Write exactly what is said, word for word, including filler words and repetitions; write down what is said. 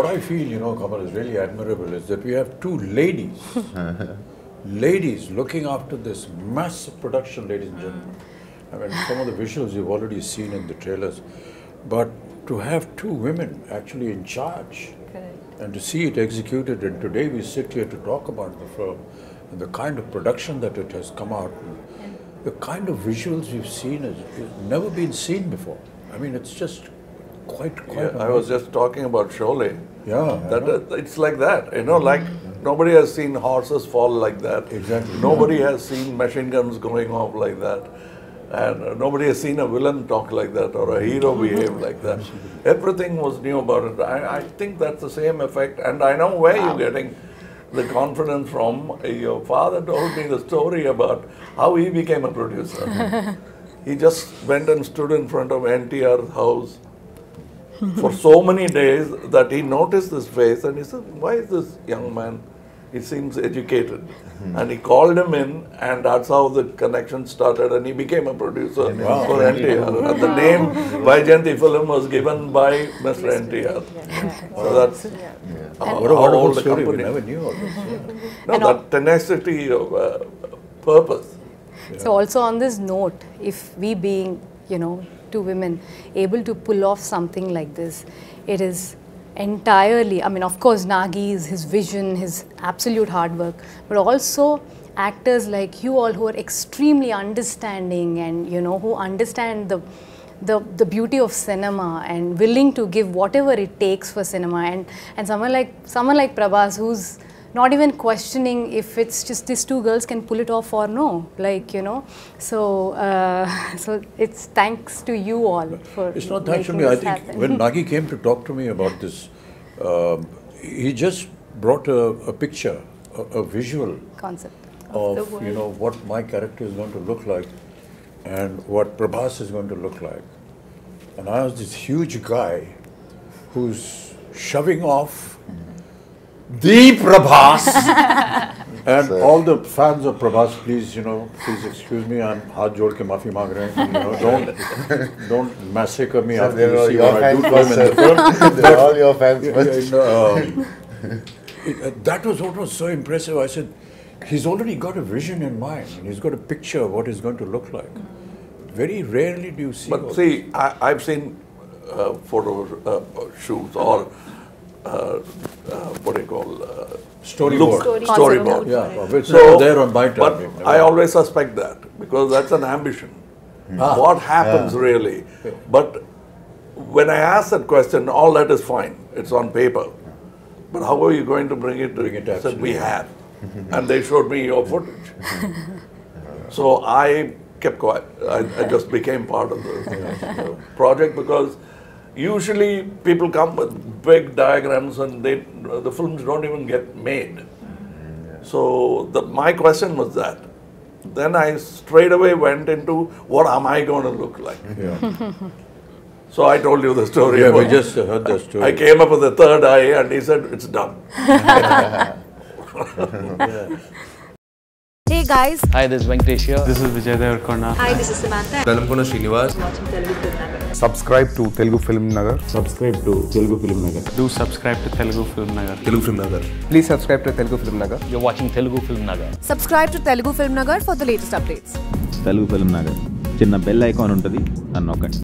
what I feel, you know, Kamal, is really admirable is that we have two ladies, ladies looking after this massive production, ladies and gentlemen. I mean, some of the visuals you've already seen in the trailers, but to have two women actually in charge, correct, and to see it executed, and today we sit here to talk about the film and the kind of production that it has come out, and the kind of visuals we've seen has, has never been seen before. I mean, it's just quite, quite. Yeah, I was just talking about Sholay. Yeah, that uh, it's like that, you know, like mm-hmm. nobody has seen horses fall like that. Exactly. Nobody yeah. has seen machine guns going off like that. And uh, nobody has seen a villain talk like that or a hero behave like that. Everything was new about it. I, I think that's the same effect. And I know where you're getting the confidence from. Your father told me the story about how he became a producer. He just went and stood in front of N T R's house for so many days that he noticed this face and he said, why is this young man? He seems educated. Mm-hmm. And he called him in, and that's how the connection started, and he became a producer wow. for N T R. Wow. And the name Vyjayanti film was given by Mister N T R. Yeah. So that's yeah. uh, what a wonderful story. We never knew all this. Yeah. No, that tenacity of uh, purpose. Yeah. So also on this note, if we being, you know, two women able to pull off something like this, it is entirely, I mean, of course, Nagi's, his vision, his absolute hard work, but also actors like you all who are extremely understanding and, you know, who understand the, the, the beauty of cinema and willing to give whatever it takes for cinema. And, and someone like, someone like Prabhas, who's not even questioning if it's just these two girls can pull it off or no, like, you know. So, uh, so it's thanks to you all for It's not thanks to me. I think happen. When Nagi came to talk to me about this, um, he just brought a, a picture, a, a visual concept of, of you know, what my character is going to look like and what Prabhas is going to look like. And I was this huge guy who's shoving off the Prabhas, and so, all the fans of Prabhas, please, you know, please excuse me, I'm haath jod ke maafi maang rahe hain, you know, don't, don't massacre me so after you see what I do to him in the film. They're all your fans. Yeah, yeah, um, it, uh, that was what was so impressive. I said, he's already got a vision in mind, and he's got a picture of what he's going to look like. Very rarely do you see. But see, I, I've seen uh, photo uh, shoots or Uh, uh, what do you call uh, storyboard? Story storyboard. Yeah, which so there on my time. But I always suspect that because that's an ambition. Ah, what happens yeah. really? But when I ask that question, all that is fine. It's on paper. But how are you going to bring it to bring it? Said we have, and they showed me your footage. So I kept quiet. I, I just became part of the uh, project because. Usually people come with big diagrams and they, the films don't even get made. So the, my question was that. Then I straight away went into what am I going to look like? Yeah. So I told you the story. Yeah, we just heard the story. I came up with the third eye and he said, it's done. Yeah. Hey guys. Hi, this is Venkatesh here. This is Vijay Devarkonda. Hi, this is Samantha. Dalamkona Srinivas. Watching Telugu Film Nagar. Subscribe to Telugu Film Nagar. Subscribe to Telugu Film Nagar. Do subscribe to Telugu Film Nagar. Telugu Film Nagar. Please subscribe to Telugu Film Nagar. You're watching Telugu Film Nagar. Subscribe to Telugu Film Nagar for the latest updates. Telugu Film Nagar. చిన్న bell icon ఉంటుంది అన్నొక్కండి.